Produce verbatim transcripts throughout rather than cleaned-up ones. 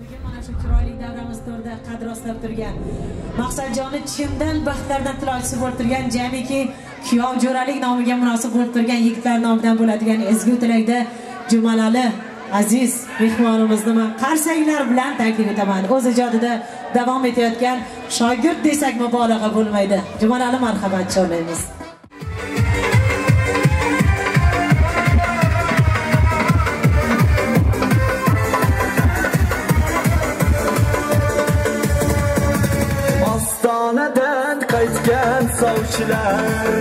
Bugun mana shu chiroyli davramiz to'rida qadr oslab turgan, maqsadjoni chindan baxtlardan tilochisi bo'lib turgan, jamiki kuyov jo'ralik nomiga munosib bo'lib turgan yigitlar nomidan bo'ladigan ezgu tilakda Jumalali aziz mehmonimizni men qarsaklar bilan taklif etaman. O'z ijodida davom etayotgan shogird desak mubolag'a bo'lmaydi. Jumalali marhamat chorlaymiz. Ostonadan qaytgan sovchilar,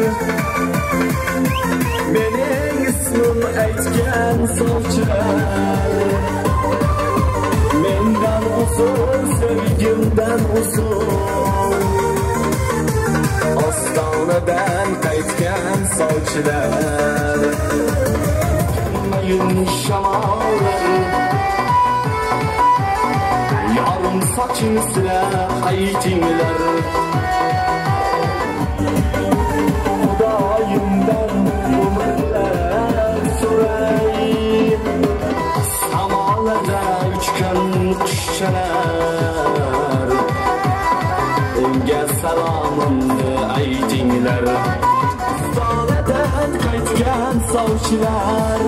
mening ismim aytgan sovchilar, mendan uzun sevgimdan uzun. Ostonadan qaytgan sovchilar, kelmayin shamollar, yarim soching sira aytinglar. Xudoyimdan umrlar so'ray, samolarda uchgan qushchalar, unga salomimni aytinglar. Ostonadan qaytgan sovchilar,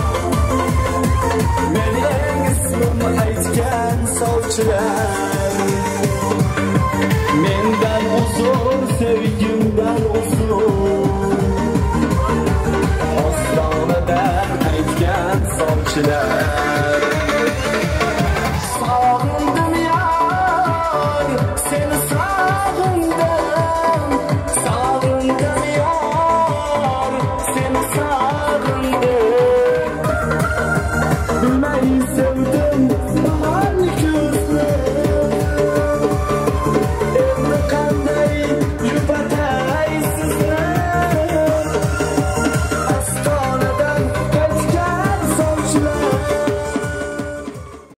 mening ismim aytgan sovchilar, mendan uzun sevgimdan uzun. Ostonadan qaytgan sovchilar.